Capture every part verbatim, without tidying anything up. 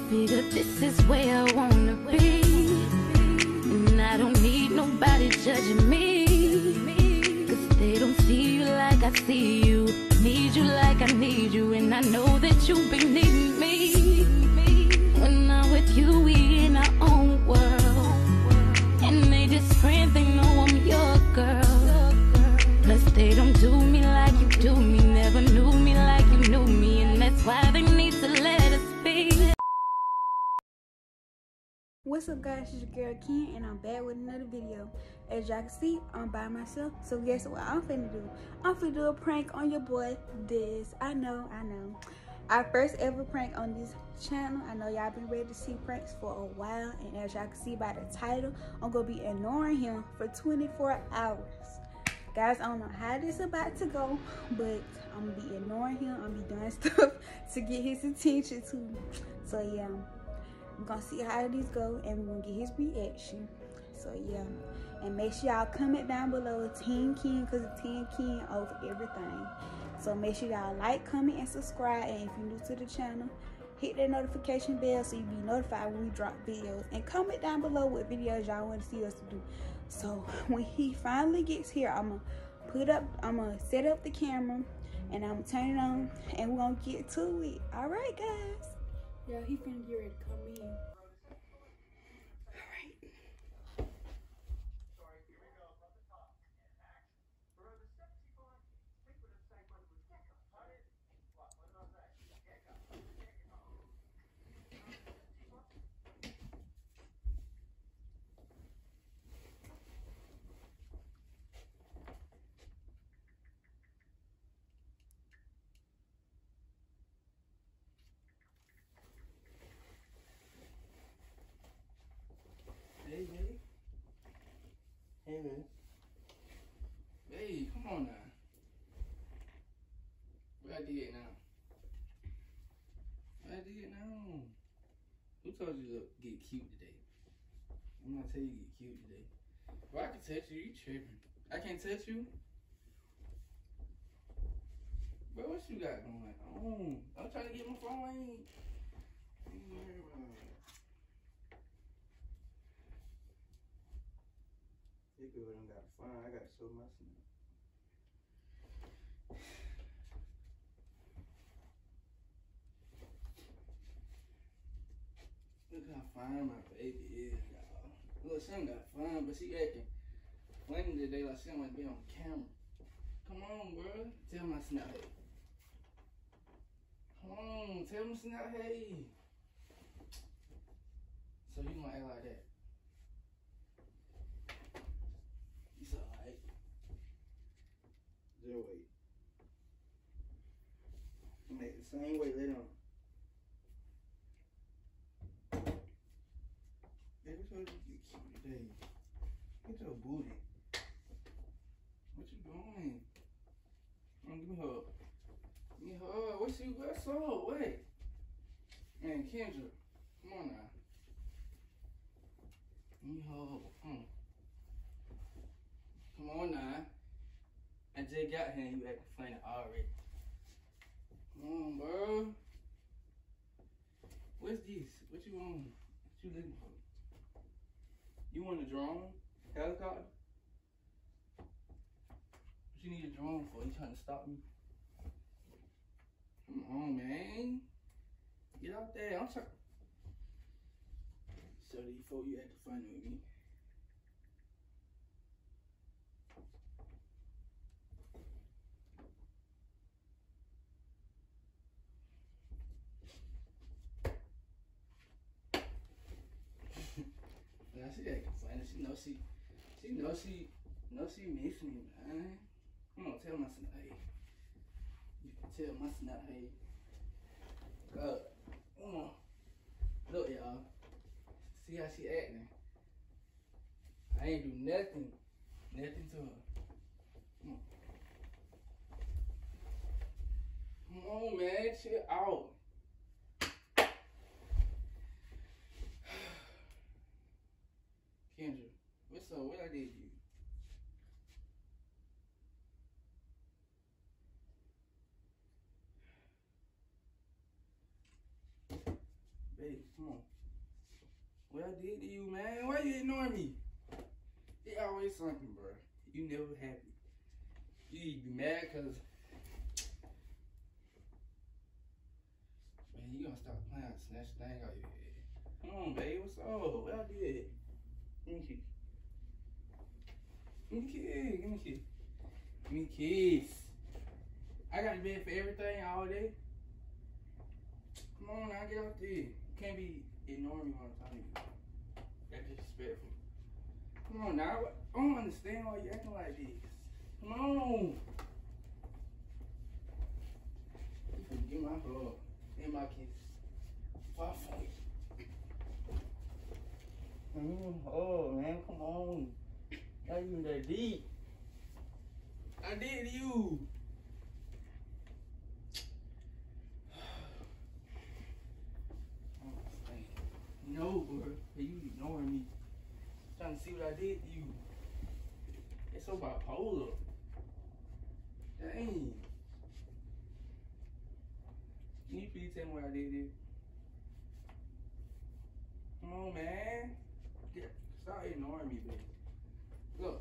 figure this is where I wanna be, and I don't need nobody judging me, cause they don't see you like I see you, need you like I need you, and I know that you be needing me. When I'm with you, we in our own world, and they just friends, they know I'm your girl. Plus they don't do me like you do me, never knew me like you knew me, and that's why they need to let us be. What's up guys, it's your girl Ken and I'm back with another video. As y'all can see, I'm by myself, so guess what I'm finna do? I'm finna do a prank on your boy Dez. I know, I know. Our first ever prank on this channel. I know y'all been ready to see pranks for a while, and as y'all can see by the title, I'm gonna be ignoring him for twenty-four hours. Guys, I don't know how this about to go, but I'm gonna be ignoring him. I'm gonna be doing stuff to get his attention too. So yeah, we're gonna see how these go and we're gonna get his reaction. So yeah, and make sure y'all comment down below Team Ken, because Team Ken over everything. So make sure y'all like, comment, and subscribe, and if you're new to the channel, hit that notification bell so you be notified when we drop videos, and comment down below what videos y'all want to see us to do. So when he finally gets here, I'm gonna put up I'm gonna set up the camera and I'm gonna turn it on and we're gonna get to it. All right guys, yeah, he finna get ready to come in. All right. Hey, baby. Hey, man. Hey, come on now. What I did now? What I did now? Who told you to get cute today? I'm not telling you to get cute today. Well, I can touch you. You tripping. I can't touch you? Bro, what you got going on? I'm trying to get my phone. I ain't... I ain't worried about it. They good, I got fun. I got so much. Look how fine my baby is, y'all. Look, she ain't got fun, but she acting funny today like she don't want to be on camera. Come on, bro. Tell my snap hey. Come on, tell me snap hey. So you gonna act like that? It's alright. Just wait. Make it the same way later on. Baby, told you to get cute today. Get your booty. What you doing? Come on, give me a hug. Give me a hug. What's you? What's up? Wait. Man, Kendra, come on now. Give me a hug. Come on. Come on now. I just got here and you acting funny already. Come on, bro. What's this? What you want? What you looking for? You want a drone? Helicopter? What you need a drone for? You trying to stop me? Come on, man. Get out there. I'm trying. So these folks, you acting funny with me. Now she acting funny. She know she, she know she, know she miss me, man. Come on, tell my snap hey. You can tell my snap hey. God, come on. Look, y'all. See how she acting. I ain't do nothing, nothing to her. Come on. Come on, man. Chill out. Kendra, what's up? What I did to you? day. Come on. What I did to you, man? Why you ignoring me? It always something, bro. You never happy. You be mad because, man, you gonna stop playing, snatch the thing out your head. Come on, babe. What's up? What I did? Give me a kiss. Give me a kiss. Give me a kiss. Give me a kiss. I got to bed for everything all day. Come on now, get out there. You can't be ignoring me all the time. That's disrespectful. Come on now. I don't understand why you acting like this. Come on. You finna get my hug and my kiss. Far from it. Mm, oh man, come on. Not even that deep. I did to you. No, bro. You ignoring me. Trying to see what I did to you. It's so bipolar. Dang. Can you please tell me what I did to you? Come on, man. Get, stop ignoring me, baby. Look.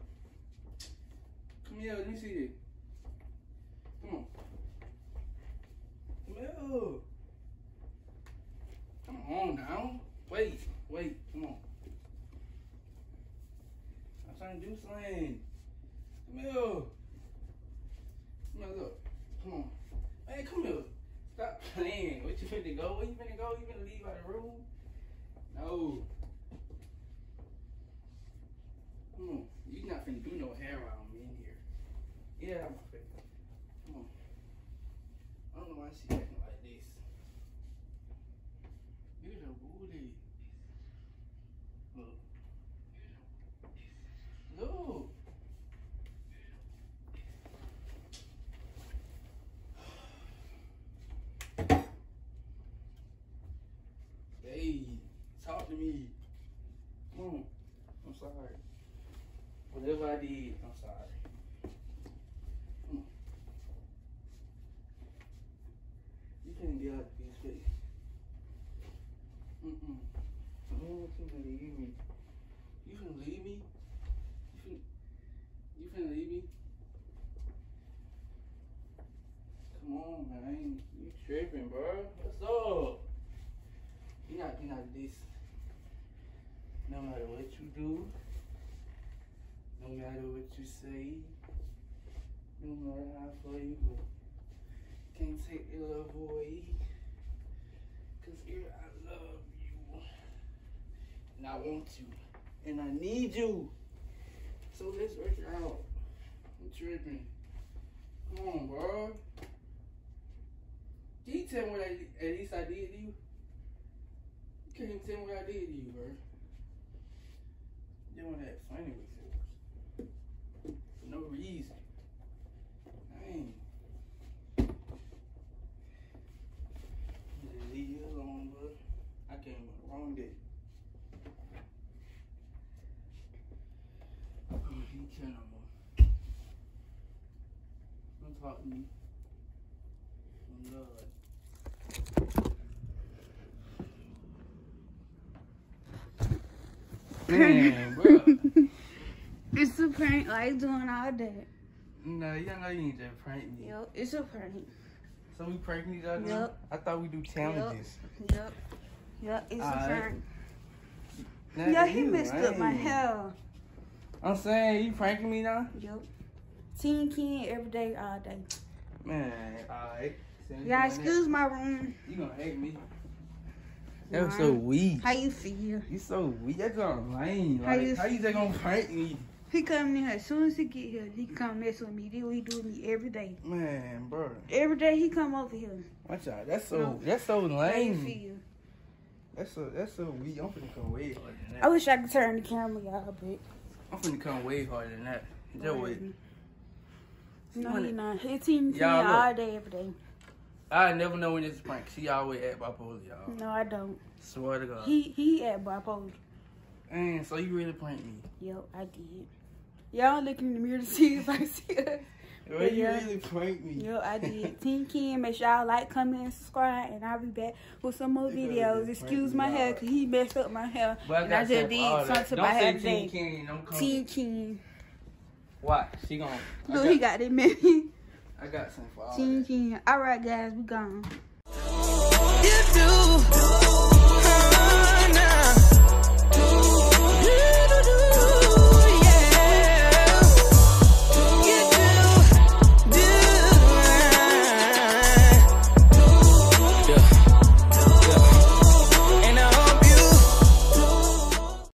Come here, let me see this. Come on. Come here. Come on now. Wait, wait, come on. I'm trying to do something. Come here. Come here, look. Come on. Hey, come here. Stop playing. What you finna go? Where you finna go? You finna leave out the room? No. Come on. You not finna do no hair around me in here. Get out of my face. Come on. I don't know why she acting like this. You're the booty. Look. Look. Hey, talk to me. Come on. I'm sorry. Whatever I did, I'm sorry. Come on. You can't get out of this face. Mm-mm. I don't want you to leave me. You finna leave me? You finna, you finna leave me? Come on, man. You tripping, bro. What's up? You're not getting out of this. No matter what you do, no matter what you say, no matter how far you go, can't take your love away. Cause girl, I love you. And I want you. And I need you. So let's work it out. I'm tripping. Come on, bro. Can you tell me what I, at least I did to you? You can't even tell me what I did to you, bro. You don't that funny before. For no reason. Dang. Just leave you alone, bro. I came on the wrong day. Oh, he can't no more. Don't talk to me. Oh, Lord. Man, bro. It's a prank like doing all that. No, you know you ain't just prank me. Yep, it's a prank. So we pranking each other? Yep. I thought we do challenges. Yep. Yep, it's all a right. prank. Now, Yeah, he you messed up my lame. hair. I'm saying, you pranking me now? Yep. Teen Ken every day, all day. Man, alright. Yeah, excuse my room. You gonna hate me. That was so weak. How you feel? You so weak. That's on lame. How Like, you how you just gonna prank me? He come in here. As soon as he get here, he come mess with me. This what he do with me every day. Man, bro. Every day he come over here. Watch out. That's so, No. that's so How you lame. feel? That's so, that's so weak. I'm finna come way harder than I that. wish I could turn the camera, y'all, but I'm finna come way harder than that. Just wait. No, When he it- not. He Teen Ken Y'all look. all day, every day. I never know when it's a prank. She always act bipolar, y'all. No, I don't. Swear to God. He he at bipolar. Man, so you really pranked me. Yep, I did. Y'all look in the mirror to see if I see us. Well, you Yeah. really pranked me. Yo, I did. Team Ken, make sure y'all like, comment, and subscribe. And I'll be back with some more They videos. could've Excuse pranked my me, hair, y'all. because he messed up my hair. But And I got just some for all did that. something to Don't my hair say today. Team King, don't come. Team Ken. What? She gon' I Look, he got that man. I got something for all Team that. Ken. All right, guys, we gone. You do.